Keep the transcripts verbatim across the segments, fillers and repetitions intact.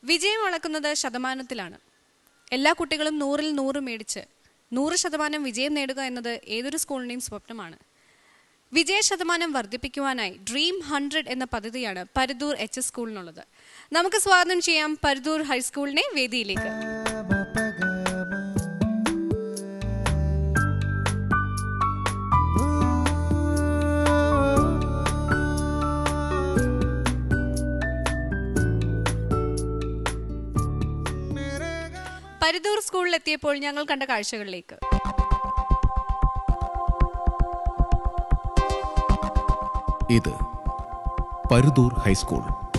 വിജയം അളക്കുന്നത് ശതമാനത്തിലാണ്. എല്ലാ കുട്ടികളും നൂറിൽ നൂറ് മേടിച്ച് നൂറ് ശതമാനം വിജയം നേടുക എന്നത് ഏതൊരു സ്കൂളിൻ്റെയും സ്വപ്നമാണ്. വിജയ ശതമാനം വർദ്ധിപ്പിക്കുവാനായി ഡ്രീം ഹൺഡ്രഡ് എന്ന പദ്ധതിയാണ് പരുദൂർ എച്ച് എസ് സ്കൂളിനുള്ളത്. നമുക്ക് സ്വാഗതം ചെയ്യാം പരുദൂർ ഹൈസ്കൂളിനെ വേദിയിലേക്ക്. പരുദൂർ സ്കൂളിലെത്തിയപ്പോൾ ഞങ്ങൾ കണ്ട കാഴ്ചകളിലേക്ക്. ഇത് പരുദൂർ ഹൈസ്കൂൾ.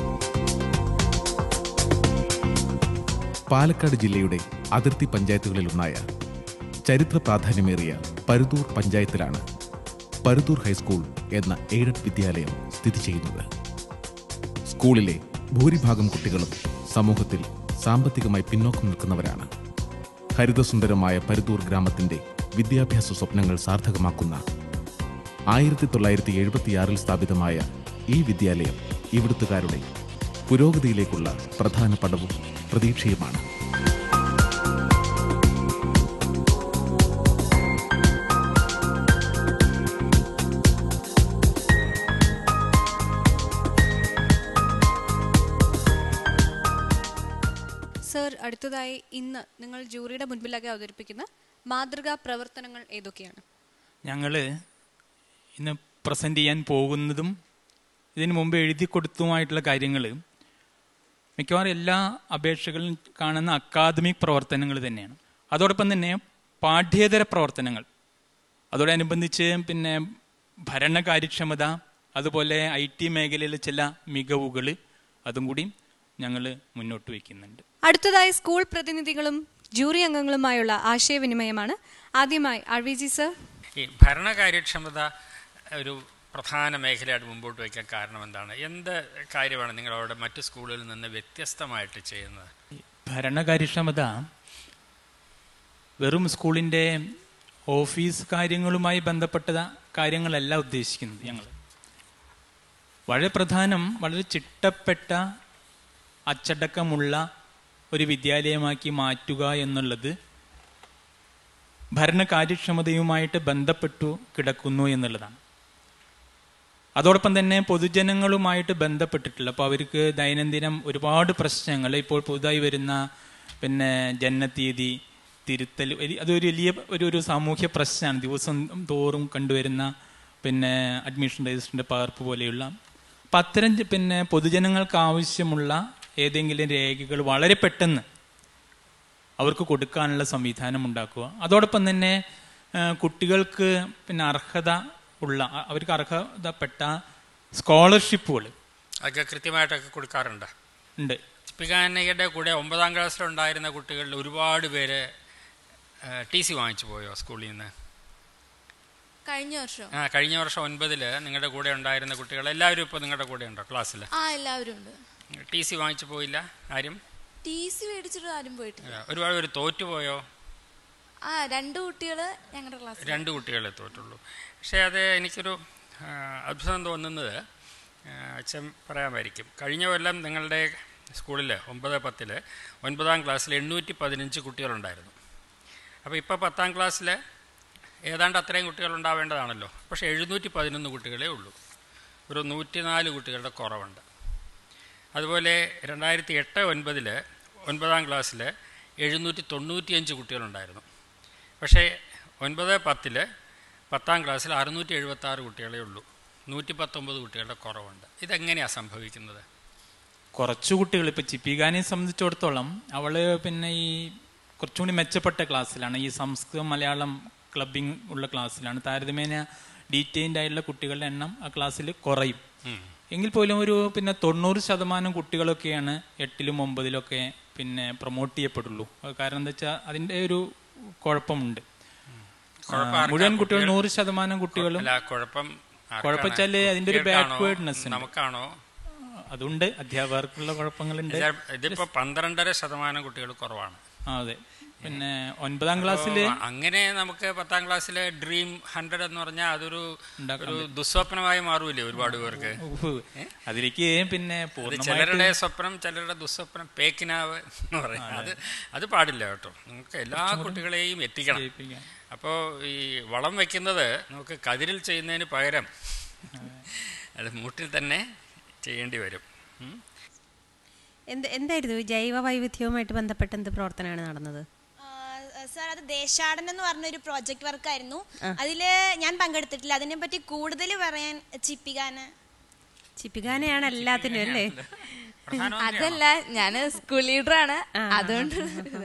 പാലക്കാട് ജില്ലയുടെ അതിർത്തി പഞ്ചായത്തുകളിലൊന്നായ ചരിത്ര പ്രാധാന്യമേറിയ പരുദൂർ പഞ്ചായത്തിലാണ് പരുദൂർ ഹൈസ്കൂൾ എന്ന എയ്ഡഡ് വിദ്യാലയം സ്ഥിതി ചെയ്യുന്നത്. സ്കൂളിലെ ഭൂരിഭാഗം കുട്ടികളും സമൂഹത്തിൽ സാമ്പത്തികമായി പിന്നോക്കം നിൽക്കുന്നവരാണ്. ഹരിതസുന്ദരമായ പരുദൂർ ഗ്രാമത്തിന്റെ വിദ്യാഭ്യാസ സ്വപ്നങ്ങൾ സാർത്ഥകമാക്കുന്ന ആയിരത്തി തൊള്ളായിരത്തി എഴുപത്തിയാറിൽ സ്ഥാപിതമായ ഈ വിദ്യാലയം ഇവിടുത്തുകാരുടെ പുരോഗതിയിലേക്കുള്ള പ്രധാന പടവും പ്രതീക്ഷയുമാണ്. സർ, അടുത്തതായി ഇന്ന് നിങ്ങൾ ജൂറിയുടെ മുൻപിലാകെ അവതരിപ്പിക്കുന്ന മാതൃകാ പ്രവർത്തനങ്ങൾ ഏതൊക്കെയാണ്? ഞങ്ങൾ ഇന്ന് പ്രസൻറ്റ് ചെയ്യാൻ പോകുന്നതും ഇതിനു മുമ്പ് എഴുതി കൊടുത്തതുമായിട്ടുള്ള കാര്യങ്ങൾ മിക്കവാറും എല്ലാ അപേക്ഷകളും കാണുന്ന അക്കാദമിക് പ്രവർത്തനങ്ങൾ തന്നെയാണ്. അതോടൊപ്പം തന്നെ പാഠ്യേതര പ്രവർത്തനങ്ങൾ, അതോടനുബന്ധിച്ച് പിന്നെ ഭരണകാര്യക്ഷമത, അതുപോലെ ഐ ടി മേഖലയിലെ ചില മികവുകൾ, അതും കൂടി ഞങ്ങൾ മുന്നോട്ട് വയ്ക്കുന്നുണ്ട്. അടുത്തതായി സ്കൂൾ പ്രതിനിധികളും ജൂറി അംഗങ്ങളുമായുള്ള ആശയവിനിമയമാണ്. ആദ്യമായി അർവിജി സർ. ഈ ഭരണകാര്യക്ഷമത ഒരു പ്രധാന മേഖലയായിട്ട് മുമ്പോട്ട് വയ്ക്കാൻ കാരണം എന്താണ്? എന്ത് കാര്യമാണ് നിങ്ങളവിടെ മറ്റു സ്കൂളുകളിൽ നിന്ന് വ്യത്യസ്തമായിട്ട് ചെയ്യുന്നത്? ഭരണകാര്യക്ഷമത വെറും സ്കൂളിൻ്റെ ഓഫീസ് കാര്യങ്ങളുമായി ബന്ധപ്പെട്ട കാര്യങ്ങളല്ല ഉദ്ദേശിക്കുന്നത്. ഞങ്ങൾ വളരെ പ്രധാനം, വളരെ ചിട്ടപ്പെട്ട അച്ചടക്കമുള്ള ഒരു വിദ്യാലയമാക്കി മാറ്റുക എന്നുള്ളത് ഭരണകാര്യക്ഷമതയുമായിട്ട് ബന്ധപ്പെട്ടു കിടക്കുന്നു എന്നുള്ളതാണ്. അതോടൊപ്പം തന്നെ പൊതുജനങ്ങളുമായിട്ട് ബന്ധപ്പെട്ടിട്ടുള്ള, അപ്പോൾ അവർക്ക് ദൈനംദിനം ഒരുപാട് പ്രശ്നങ്ങൾ, ഇപ്പോൾ പുതുതായി വരുന്ന പിന്നെ ജനനത്തീയതി തിരുത്തൽ, അതൊരു വലിയ ഒരു ഒരു സാമൂഹ്യ പ്രശ്നമാണ്. ദിവസം തോറും കണ്ടുവരുന്ന പിന്നെ അഡ്മിഷൻ രജിസ്റ്ററിൻ്റെ പകർപ്പ് പോലെയുള്ള അപ്പം അത്തരം പിന്നെ പൊതുജനങ്ങൾക്ക് ആവശ്യമുള്ള ഏതെങ്കിലും രേഖകൾ വളരെ പെട്ടെന്ന് അവർക്ക് കൊടുക്കാനുള്ള സംവിധാനം ഉണ്ടാക്കുക. അതോടൊപ്പം തന്നെ കുട്ടികൾക്ക് പിന്നെ അർഹത ഉള്ള, അവർക്ക് അർഹതപ്പെട്ട സ്കോളർഷിപ്പുകൾ അതൊക്കെ കൃത്യമായിട്ടൊക്കെ കൊടുക്കാറുണ്ട്. ഉണ്ട്. പികാനയുടെ കൂടെ ഒമ്പതാം ക്ലാസ്സിലുണ്ടായിരുന്ന കുട്ടികളിൽ ഒരുപാട് പേര് ടി സി വാങ്ങിച്ചു പോയോ സ്കൂളിൽ നിന്ന്? കഴിഞ്ഞ വർഷം ആ കഴിഞ്ഞ വർഷം ഒൻപതില് നിങ്ങളുടെ കൂടെ ഉണ്ടായിരുന്ന കുട്ടികൾ എല്ലാവരും ഇപ്പോൾ നിങ്ങളുടെ കൂടെ ഉണ്ടോ ക്ലാസ്സിൽ? ആ എല്ലാവരും ഉണ്ട്. ടി സി വാങ്ങിച്ചു പോയില്ല ആരും? ടി സി മേടിച്ചിട്ട് ആരും പോയിട്ടില്ല. ഒരുപാട് പേര് തോറ്റുപോയോ? ആ രണ്ട് കുട്ടികൾ ഞങ്ങളുടെ ക്ലാസ്സിൽ, രണ്ട് കുട്ടികളെ തോറ്റുള്ളൂ. പക്ഷേ അത് എനിക്കൊരു അത്ഭുതം തോന്നുന്നത്, അച്ഛൻ പറയാമായിരിക്കും, കഴിഞ്ഞ കൊല്ലം നിങ്ങളുടെ സ്കൂളിൽ ഒമ്പത് പത്തിൽ ഒൻപതാം ക്ലാസ്സിൽ എണ്ണൂറ്റി പതിനഞ്ച് കുട്ടികളുണ്ടായിരുന്നു. അപ്പോൾ ഇപ്പോൾ പത്താം ക്ലാസ്സിൽ ഏതാണ്ട് അത്രയും കുട്ടികളുണ്ടാവേണ്ടതാണല്ലോ. പക്ഷേ എഴുന്നൂറ്റി പതിനൊന്ന് കുട്ടികളേ ഉള്ളൂ. ഒരു നൂറ്റിനാല് കുട്ടികളുടെ കുറവുണ്ട്. അതുപോലെ രണ്ടായിരത്തി എട്ട് ഒൻപതിൽ ഒൻപതാം ക്ലാസ്സിൽ എഴുന്നൂറ്റി തൊണ്ണൂറ്റിയഞ്ച് കുട്ടികളുണ്ടായിരുന്നു. പക്ഷേ ഒൻപത് പത്തിൽ പത്താം ക്ലാസ്സിൽ അറുന്നൂറ്റി എഴുപത്താറ് കുട്ടികളേ ഉള്ളൂ. നൂറ്റി പത്തൊമ്പത് കുട്ടികളുടെ കുറവുണ്ട്. ഇതെങ്ങനെയാണ് സംഭവിക്കുന്നത്? കുറച്ച് കുട്ടികൾ, ഇപ്പോൾ ചിപ്പികാനെ സംബന്ധിച്ചിടത്തോളം അവൾ പിന്നെ ഈ കുറച്ചുകൂടി മെച്ചപ്പെട്ട ക്ലാസ്സിലാണ്, ഈ സംസ്കൃതം മലയാളം ക്ലബിങ് ഉള്ള ക്ലാസ്സിലാണ്. താരതമ്യേന ഡീറ്റെയിൽഡ് ആയിട്ടുള്ള കുട്ടികളുടെ എണ്ണം ആ ക്ലാസ്സിൽ കുറയും. എങ്കിൽ പോലും ഒരു പിന്നെ തൊണ്ണൂറ് ശതമാനം കുട്ടികളൊക്കെയാണ് എട്ടിലും ഒമ്പതിലൊക്കെ പിന്നെ പ്രൊമോട്ട് ചെയ്യപ്പെടുള്ളൂ. കാരണം എന്താ വെച്ചാൽ അതിൻ്റെ ഒരു കുഴപ്പമുണ്ട്. മുഴുവൻ കുട്ടികൾ നൂറ് ശതമാനം കുട്ടികളും കുഴപ്പം കുഴപ്പച്ചാല് അതിൻ്റെ ഒരു ബാക്ക്വേർഡ്നെസ് നമുക്കാണോ? അതുണ്ട്, അധ്യാപകർക്കുള്ള കുഴപ്പങ്ങളുണ്ട്. ഇതിപ്പോൾ പന്ത്രണ്ടര ശതമാനം കുട്ടികൾ കുറവാണ്. ആ അതെ. പിന്നെ ഒൻപതാം ക്ലാസ്സിൽ അങ്ങനെ നമുക്ക് പത്താം ക്ലാസ്സിലെ ഡ്രീം ഹൺഡ്രഡ് എന്ന് പറഞ്ഞാൽ അതൊരു ഒരു ദുസ്വപ്നമായി മാറൂലേ ഒരുപാട് പേർക്ക്. അതിലേക്ക് പിന്നെ ചിലരുടെ സ്വപ്നം ചിലരുടെ ദുസ്വപ്നം പേക്കിനാവ് എന്ന് പറയും. അത് അത് പാടില്ല കേട്ടോ. നമുക്ക് എല്ലാ കുട്ടികളെയും എത്തിക്കണം. അപ്പോൾ ഈ വളം വയ്ക്കുന്നത് നമുക്ക് കതിരിൽ ചെയ്യുന്നതിന് പകരം അത് മൂട്ടിൽ തന്നെ ചെയ്യേണ്ടി വരും. എന്ത് എന്തായിരുന്നു ജൈവ വൈവിധ്യവുമായിട്ട് ബന്ധപ്പെട്ട എന്ത് പ്രവർത്തനമാണ് നടന്നത്? സാർ, അത് ദേശാടനം എന്ന് പറഞ്ഞൊരു പ്രോജക്റ്റ് വർക്കായിരുന്നു. അതില് ഞാൻ പങ്കെടുത്തിട്ടില്ല. അതിനെ പറ്റി കൂടുതൽ പറയാൻ ചിപ്പികാന ചിപ്പികാനയാണ് എല്ലാത്തിനും അല്ലേ? അതല്ല, ഞാൻ സ്കൂൾ ലീഡറാണ്. അതുകൊണ്ട്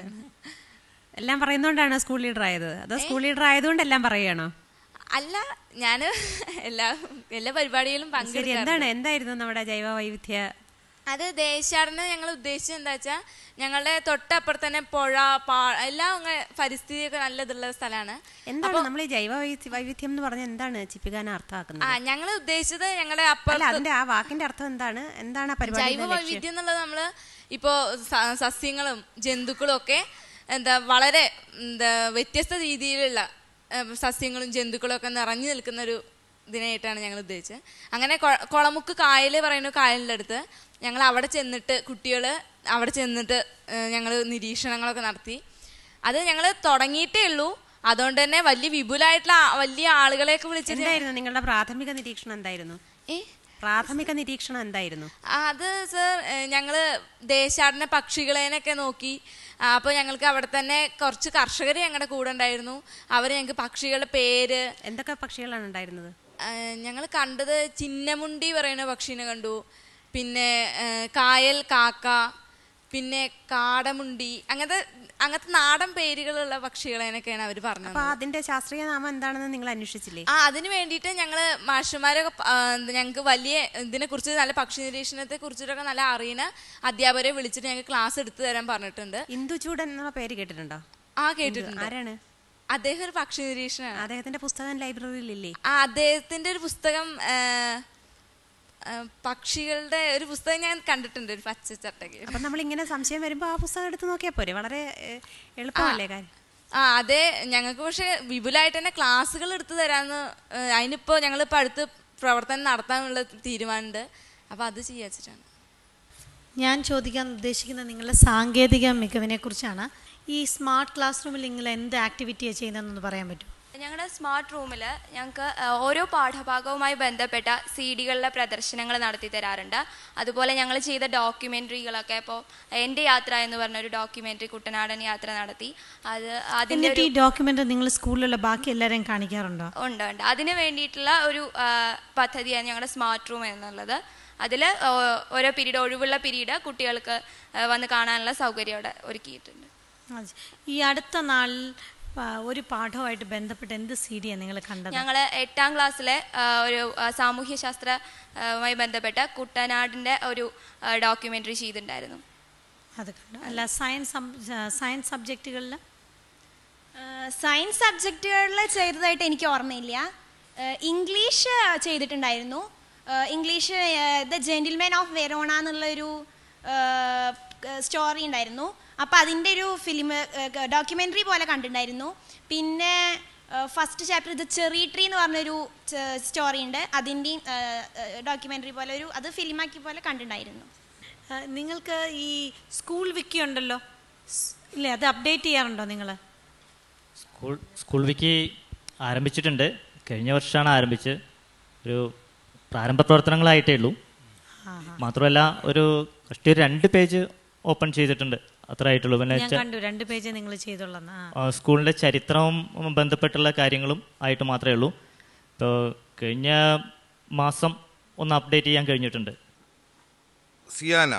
എല്ലാം പറയുന്നോണ്ടാണ് സ്കൂൾ ലീഡർ ആയത്? അതോ സ്കൂൾ ലീഡർ ആയതുകൊണ്ട് എല്ലാം പറയുകയാണോ? അല്ല, ഞാൻ എല്ലാ എല്ലാ പരിപാടികളും പങ്കെടുക്കും. എന്താണ് എന്തായിരുന്നു നമ്മുടെ ജൈവ വൈവിധ്യ? അത് ദേശാടനം ഞങ്ങൾ ഉദ്ദേശിച്ചത് എന്താ വെച്ചാൽ ഞങ്ങളുടെ തൊട്ടപ്പുറത്ത് തന്നെ പുഴ, പാ എല്ലാം പരിസ്ഥിതിയൊക്കെ നല്ലതുള്ള സ്ഥലമാണ്. എന്താണ് നമ്മൾ ഈ ജൈവ വൈവിധ്യം എന്ന് പറഞ്ഞാൽ എന്താണ് ചിപ്പികാന അർത്ഥമാക്കുന്നത്? ആ ഞങ്ങൾ ഉദ്ദേശിച്ചത് ഞങ്ങളുടെ അപ്പുറത്ത് അതിന്റെ ആ വാക്കിന്റെ അർത്ഥം എന്താണ്? എന്താണ് ജൈവ വൈവിധ്യം എന്നുള്ളത്? നമ്മള് ഇപ്പോ സസ്യങ്ങളും ജന്തുക്കളും ഒക്കെ എന്താ വളരെ എന്താ വ്യത്യസ്ത രീതിയിലുള്ള സസ്യങ്ങളും ജന്തുക്കളും ഒക്കെ നിറഞ്ഞു നിൽക്കുന്ന ഒരു ഇതിനായിട്ടാണ് ഞങ്ങൾ ഉദ്ദേശിച്ചത്. അങ്ങനെ കൊളമുക്ക് കായൽ പറയുന്ന കായലിൻ്റെ അടുത്ത് ഞങ്ങൾ അവിടെ ചെന്നിട്ട് കുട്ടികൾ അവിടെ ചെന്നിട്ട് ഞങ്ങൾ നിരീക്ഷണങ്ങളൊക്കെ നടത്തി. അത് ഞങ്ങൾ തുടങ്ങിയിട്ടേ ഉള്ളൂ. അതുകൊണ്ട് തന്നെ വലിയ വിപുലമായിട്ടുള്ള വലിയ ആളുകളെയൊക്കെ വിളിച്ചിട്ടുണ്ടായിരുന്നു. നിങ്ങളുടെ പ്രാഥമിക നിരീക്ഷണം എന്തായിരുന്നു? ഏ പ്രാഥമിക നിരീക്ഷണം എന്തായിരുന്നു? അത് സർ, ഞങ്ങള് ദേശാടന പക്ഷികളെനൊക്കെ നോക്കി. അപ്പോൾ ഞങ്ങൾക്ക് അവിടെ തന്നെ കുറച്ച് കർഷകർ ഞങ്ങളുടെ കൂടെ ഉണ്ടായിരുന്നു. അവർ ഞങ്ങൾക്ക് പക്ഷികളുടെ പേര്. എന്തൊക്കെ പക്ഷികളാണ് ഉണ്ടായിരുന്നത്? ഞങ്ങൾ കണ്ടത് ചിന്നമുണ്ടി പറയുന്ന പക്ഷീനെ കണ്ടു, പിന്നെ കായൽ കാക്ക, പിന്നെ കാടമുണ്ടി, അങ്ങനത്തെ അങ്ങനത്തെ നാടൻ പേരുകളുള്ള പക്ഷികളെന്നൊക്കെയാണ് അവർ പറഞ്ഞത്. അതിന്റെ ശാസ്ത്രീയ നാമം എന്താണെന്ന് നിങ്ങൾ അന്വേഷിച്ചില്ലേ? ആ അതിന് വേണ്ടിയിട്ട് ഞങ്ങള് മാഷന്മാരൊക്കെ ഞങ്ങൾക്ക് വലിയ ഇതിനെ കുറിച്ച് നല്ല പക്ഷി നിരീക്ഷണത്തെ കുറിച്ചിട്ടൊക്കെ നല്ല അറിയുന്ന അധ്യാപകരെ വിളിച്ചിട്ട് ഞങ്ങൾക്ക് ക്ലാസ് എടുത്തു തരാൻ പറഞ്ഞിട്ടുണ്ട്. ഇന്ദുചൂടൻ എന്ന പേര് കേട്ടിട്ടുണ്ടോ? ആ കേട്ടിട്ടുണ്ട്. ആരാണ് അദ്ദേഹം? ഒരു പക്ഷി നിരീക്ഷണമാണ്. അദ്ദേഹത്തിന്റെ പുസ്തകം ലൈബ്രറിയിലില്ലേ? ആ അദ്ദേഹത്തിന്റെ ഒരു പുസ്തകം, പക്ഷികളുടെ ഒരു പുസ്തകം ഞാൻ കണ്ടിട്ടുണ്ട്, ഒരു പച്ച ചട്ടക്ക്. അപ്പൊ നമ്മൾ ഇങ്ങനെ സംശയം വരുമ്പോ ആ പുസ്തകം എടുത്ത് നോക്കിയാൽ പോരെ? വളരെ എളുപ്പമല്ലേ കാര്യം? ആ അതെ, ഞങ്ങൾക്ക് പക്ഷെ വിപുലമായിട്ട് തന്നെ ക്ലാസ്സുകൾ എടുത്തു തരാന്ന്, അതിനിപ്പോ ഞങ്ങളിപ്പോ അടുത്ത് പ്രവർത്തനം നടത്താനുള്ള തീരുമാനമുണ്ട്. അപ്പൊ അത് ചെയ്യാച്ചിട്ടാണ്. ഞാൻ ചോദിക്കാൻ ഉദ്ദേശിക്കുന്നത് നിങ്ങളുടെ സാങ്കേതിക മികവിനെ കുറിച്ചാണ്. ഈ സ്മാർട്ട് ക്ലാസ് റൂമിൽ നിങ്ങൾ എന്ത് ആക്ടിവിറ്റിയാണ് ചെയ്യുന്നതെന്നൊന്ന് പറയാൻ പറ്റുമോ? ഞങ്ങളുടെ സ്മാർട്ട് റൂമിൽ ഞങ്ങൾക്ക് ഓരോ പാഠഭാഗവുമായി ബന്ധപ്പെട്ട സി ഡികളിലെ പ്രദർശനങ്ങൾ നടത്തി തരാറുണ്ട്. അതുപോലെ ഞങ്ങൾ ചെയ്ത ഡോക്യുമെൻ്ററികളൊക്കെ, ഇപ്പോൾ എൻ്റെ യാത്ര എന്ന് പറഞ്ഞൊരു ഡോക്യുമെൻ്ററി കുട്ടനാടൻ യാത്ര നടത്തി. അത് അതിൻ്റെ ഈ ഡോക്യുമെൻ്ററി നിങ്ങൾ സ്കൂളിലുള്ള ബാക്കി എല്ലാവരെയും കാണിക്കാറുണ്ടോ? ഉണ്ട് ഉണ്ട് അതിന് വേണ്ടിയിട്ടുള്ള ഒരു പദ്ധതിയാണ് ഞങ്ങളുടെ സ്മാർട്ട് റൂം എന്നുള്ളത്. അതിൽ ഓരോ പീരീഡ്, ഒഴിവുള്ള പീരീഡ് കുട്ടികൾക്ക് വന്ന് കാണാനുള്ള സൗകര്യം അവിടെ ഒരുക്കിയിട്ടുണ്ട്. ഈ അടുത്ത നാളിൽ ഒരു പാഠവുമായിട്ട് ബന്ധപ്പെട്ട് എന്ത് സി ഡിയാണ് നിങ്ങൾ കണ്ടത്? ഞങ്ങൾ എട്ടാം ക്ലാസ്സിലെ ഒരു സാമൂഹ്യ ശാസ്ത്രവുമായി ബന്ധപ്പെട്ട കുട്ടനാടിൻ്റെ ഒരു ഡോക്യുമെൻ്ററി ചെയ്തിട്ടുണ്ടായിരുന്നു. അത് കണ്ടു. അല്ല, സയൻസ് സയൻസ് സബ്ജക്റ്റുകളിൽ സയൻസ് സബ്ജക്റ്റുകളിൽ ചെയ്തതായിട്ട് എനിക്ക് ഓർമ്മയില്ല. ഇംഗ്ലീഷ് ചെയ്തിട്ടുണ്ടായിരുന്നു. English the gentleman of Verona എന്നുള്ളൊരു സ്റ്റോറി ഉണ്ടായിരുന്നു. അപ്പം അതിൻ്റെ ഒരു ഫിലിം ഡോക്യുമെൻ്ററി പോലെ കണ്ടിട്ടുണ്ടായിരുന്നു. പിന്നെ first chapter the cherry tree എന്ന് പറഞ്ഞൊരു സ്റ്റോറി ഉണ്ട്, അതിൻ്റെയും ഡോക്യുമെൻ്ററി പോലെ ഒരു അത് ഫിലിമാക്കി പോലെ കണ്ടിട്ടുണ്ടായിരുന്നു. നിങ്ങൾക്ക് ഈ സ്കൂൾ വിക്കി ഉണ്ടല്ലോ, ഇല്ലേ? അത് അപ്ഡേറ്റ് ചെയ്യാറുണ്ടോ നിങ്ങൾ? സ്കൂൾ സ്കൂൾ വിക്കി ആരംഭിച്ചിട്ടുണ്ട്. കഴിഞ്ഞ വർഷമാണ് ആരംഭിച്ച്. ഒരു പ്രാരംഭ പ്രവർത്തനങ്ങളായിട്ടേ ഉള്ളൂ. മാത്രമല്ല ഒരു കഷ്ടി ഒരു രണ്ട് പേജ് ഓപ്പൺ ചെയ്തിട്ടുണ്ട്, അത്ര ആയിട്ടുള്ളൂ. പിന്നെ രണ്ട് പേജ് നിങ്ങൾ ചെയ്തോളൂ. സ്കൂളിൻ്റെ ചരിത്രവും ബന്ധപ്പെട്ടുള്ള കാര്യങ്ങളും ആയിട്ട് മാത്രമേ ഉള്ളൂ. ഇപ്പോൾ കഴിഞ്ഞ മാസം ഒന്ന് അപ്ഡേറ്റ് ചെയ്യാൻ കഴിഞ്ഞിട്ടുണ്ട്. സിയാന,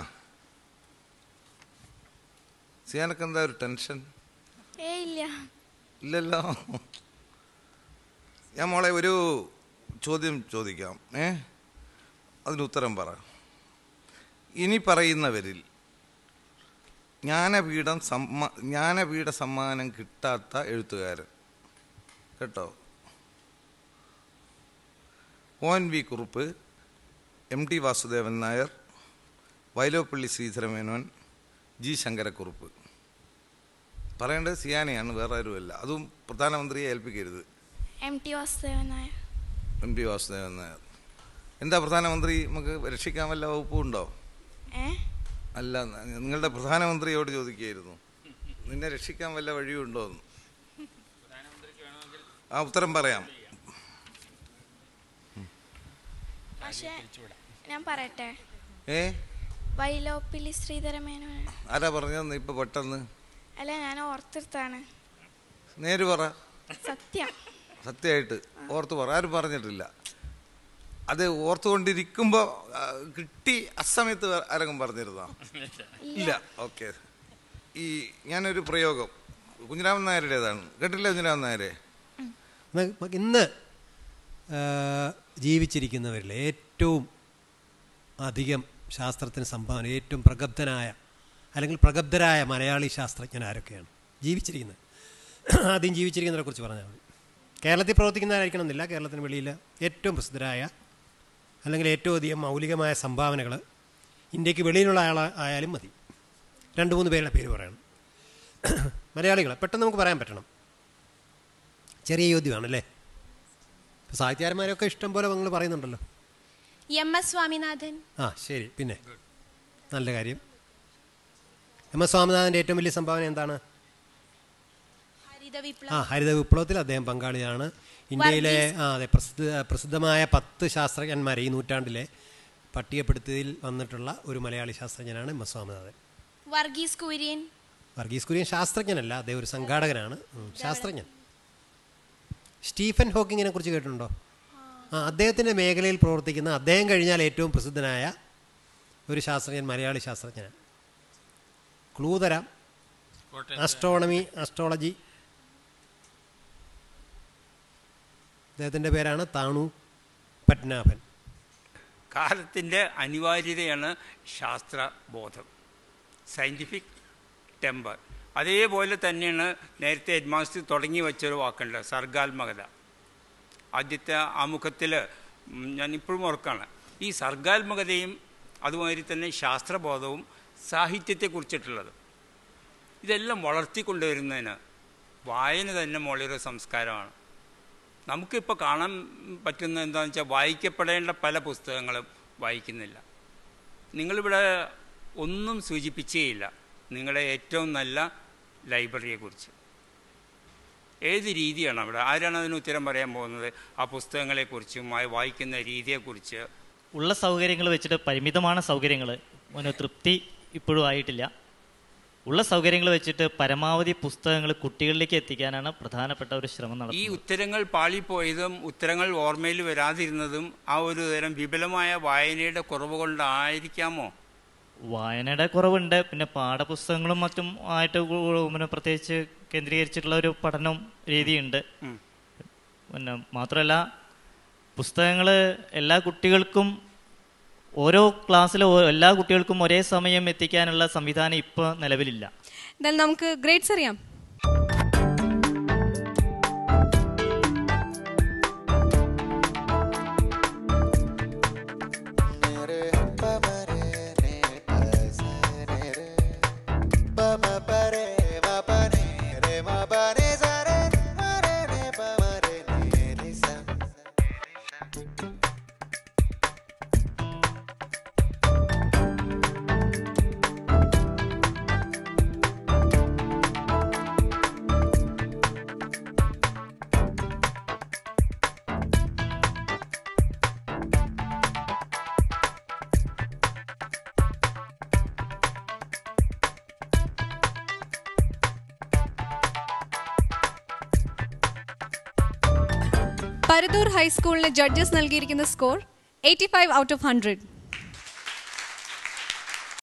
സിയാനക്ക് എന്താ ഒരു ടെൻഷൻ? ഇല്ലല്ലോ. ഞാൻ മോളെ ഒരു ചോദ്യം ചോദിക്കാം, ഏ അതിന് ഉത്തരം പറ. ഇനി പറയുന്നവരിൽ ജ്ഞാനപീഠം സമ്മാ ജ്ഞാനപീഠ സമ്മാനം കിട്ടാത്ത എഴുത്തുകാരൻ കേട്ടോ: ഒ എൻ വി കുറുപ്പ്, എം ടി വാസുദേവൻ നായർ, വൈലോപ്പള്ളി ശ്രീധരമേനോൻ, ജി ശങ്കരക്കുറുപ്പ്. പറയേണ്ടത് സിയാനെയാണ്, വേറെ ആരുമല്ല. അതും പ്രധാനമന്ത്രിയെ ഏൽപ്പിക്കരുത്. എം ടി വാസുദേവൻ നായർ. എം പി വാസുദേവൻ നായർ. എന്താ പ്രധാനമന്ത്രി നമുക്ക് രക്ഷിക്കാൻ വല്ല വകുപ്പുണ്ടോ? അല്ല, നിങ്ങളുടെ പ്രധാനമന്ത്രിയോട് ചോദിക്കുകയായിരുന്നു, നിന്നെ രക്ഷിക്കാൻ വല്ല വഴിയുണ്ടോ എന്ന്. ആ ഉത്തരം പറയാം. പക്ഷേ ഞാൻ പറയട്ടെ, ഏ വൈലോപ്പിള്ളി ശ്രീധരമേനോൻ. ആരാ പറഞ്ഞതെന്ന് ഇപ്പൊ പെട്ടെന്ന്? അല്ല, ഞാൻ ഓർത്തെടുത്താണ്. നേര് പറ. സത്യം. സത്യമായിട്ട് ഓർത്ത് പറ. ആരും പറഞ്ഞിട്ടില്ല. അത് ഓർത്തുകൊണ്ടിരിക്കുമ്പോൾ കിട്ടി അസമയത്ത് ആരെങ്കിലും പറഞ്ഞിരുന്നോ? ഇല്ല. ഓക്കെ. ഈ ഞാനൊരു പ്രയോഗം കുഞ്ഞിരാമൻ നായരുടേതാണ്. കേട്ടില്ല കുഞ്ഞിരാമൻ നായരെ? ഇന്ന് ജീവിച്ചിരിക്കുന്നവരിൽ ഏറ്റവും അധികം ശാസ്ത്രത്തിന് സംഭാവന, ഏറ്റവും പ്രഗബ്ധനായ അല്ലെങ്കിൽ പ്രഗബ്ധരായ മലയാളി ശാസ്ത്രജ്ഞൻ ആരൊക്കെയാണ് ജീവിച്ചിരിക്കുന്നത്? ആദ്യം ജീവിച്ചിരിക്കുന്നതിനെ കുറിച്ച് പറഞ്ഞാൽ മതി. കേരളത്തിൽ പ്രവർത്തിക്കുന്നവരായിരിക്കണം എന്നില്ല, കേരളത്തിന് വെളിയിൽ ഏറ്റവും പ്രസിദ്ധരായ അല്ലെങ്കിൽ ഏറ്റവും അധികം മൗലികമായ സംഭാവനകൾ ഇന്ത്യക്ക് വെളിയിലുള്ള ആൾ ആയാലും മതി. രണ്ട് മൂന്ന് പേരുടെ പേര് പറയണം. മലയാളികളെ പെട്ടെന്ന് നമുക്ക് പറയാൻ പറ്റണം. ചെറിയ ചോദ്യമാണല്ലേ. സാഹിത്യകാരന്മാരൊക്കെ ഇഷ്ടം പോലെ നിങ്ങൾ പറയുന്നുണ്ടല്ലോ. എം എസ് സ്വാമിനാഥൻ. ആ ശരി, പിന്നെ നല്ല കാര്യം. എം എസ് സ്വാമിനാഥൻ്റെ ഏറ്റവും വലിയ സംഭാവന എന്താണ്? ആ ഹരിത വിപ്ലവത്തിൽ അദ്ദേഹം പങ്കാളിയാണ്. ഇന്ത്യയിലെ ആ അതെ പ്രസിദ്ധ പ്രസിദ്ധമായ പത്ത് ശാസ്ത്രജ്ഞന്മാരെ ഈ നൂറ്റാണ്ടിലെ പട്ടികപ്പെടുത്തിയതിൽ വന്നിട്ടുള്ള ഒരു മലയാളി ശാസ്ത്രജ്ഞനാണ് എം എസ് സ്വാമിനാഥൻ. വർഗീസ് കുര്യൻ. വർഗീസ് കുര്യൻ ശാസ്ത്രജ്ഞനല്ല, അദ്ദേഹം ഒരു സംഘാടകനാണ്, ശാസ്ത്രജ്ഞൻ. സ്റ്റീഫൻ ഹോക്കിങ്ങിനെ കുറിച്ച് കേട്ടിട്ടുണ്ടോ? ആ അദ്ദേഹത്തിൻ്റെ മേഖലയിൽ പ്രവർത്തിക്കുന്ന, അദ്ദേഹം കഴിഞ്ഞാൽ ഏറ്റവും പ്രസിദ്ധനായ ഒരു ശാസ്ത്രജ്ഞൻ മലയാളി ശാസ്ത്രജ്ഞനാണ്. ക്ലൂ തരാം. Astronomy, astrology. അദ്ദേഹത്തിൻ്റെ പേരാണ് താണു പത്മനാഭൻ. കാലത്തിൻ്റെ അനിവാര്യതയാണ് ശാസ്ത്രബോധം, സയൻറ്റിഫിക് ടെമ്പർ. അതേപോലെ തന്നെയാണ് നേരത്തെ ഹെഡ്മാസ്റ്റർ തുടങ്ങി വെച്ചൊരു വാക്കുണ്ട്, സർഗാത്മകത. ആദ്യത്തെ ആമുഖത്തിൽ ഞാനിപ്പോഴും ഓർക്കാണ് ഈ സർഗാത്മകതയും അതുമാതിരി തന്നെ ശാസ്ത്രബോധവും സാഹിത്യത്തെക്കുറിച്ചിട്ടുള്ളത്. ഇതെല്ലാം വളർത്തിക്കൊണ്ടുവരുന്നതിന് വായന തന്നെ വളരെ സംസ്കാരമാണ്. നമുക്കിപ്പോൾ കാണാൻ പറ്റുന്ന എന്താണെന്ന് വെച്ചാൽ വായിക്കപ്പെടേണ്ട പല പുസ്തകങ്ങളും വായിക്കുന്നില്ല. നിങ്ങളിവിടെ ഒന്നും സൂചിപ്പിച്ചേയില്ല നിങ്ങളുടെ ഏറ്റവും നല്ല ലൈബ്രറിയെക്കുറിച്ച്. ഏത് രീതിയാണ് അവിടെ? ആരാണ് അതിന് ഉത്തരം പറയാൻ പോകുന്നത്? ആ പുസ്തകങ്ങളെക്കുറിച്ചും വായിക്കുന്ന രീതിയെക്കുറിച്ച്. ഉള്ള സൗകര്യങ്ങൾ വെച്ചിട്ട് പരിമിതமான സൗകര്യങ്ങൾ, ഒരു തൃപ്തി ഇപ്പോഴും ആയിട്ടില്ല. ഉള്ള സൗകര്യങ്ങൾ വെച്ചിട്ട് പരമാവധി പുസ്തകങ്ങൾ കുട്ടികളിലേക്ക് എത്തിക്കാനാണ് പ്രധാനപ്പെട്ട ഒരു ശ്രമം നടത്തുന്നത്. ഈ ഉത്തരങ്ങൾ പാളിപ്പോയതും ഉത്തരങ്ങൾ ഓർമ്മയിൽ വരാതിരുന്നതും ആ ഒരു തരം വിപുലമായ വായനയുടെ കുറവ് കൊണ്ടായിരിക്കാമോ? വായനയുടെ കുറവുണ്ട്, പിന്നെ പാഠപുസ്തകങ്ങളും മറ്റും ആയിട്ട് പിന്നെ പ്രത്യേകിച്ച് കേന്ദ്രീകരിച്ചിട്ടുള്ള ഒരു പഠനം രീതിയുണ്ട്. പിന്നെ മാത്രമല്ല പുസ്തകങ്ങൾ എല്ലാ കുട്ടികൾക്കും ഓരോ ക്ലാസ്സിലും എല്ലാ കുട്ടികൾക്കും ഒരേ സമയം എത്തിക്കാനുള്ള സംവിധാനം ഇപ്പോൾ നിലവിലില്ല. എന്തായാലും നമുക്ക് ഗ്രേഡ്സ് അറിയാം. പരുദൂർ ഹൈസ്കൂളിന് ജഡ്ജസ് നൽകിയിരിക്കുന്ന score eighty five out of hundred.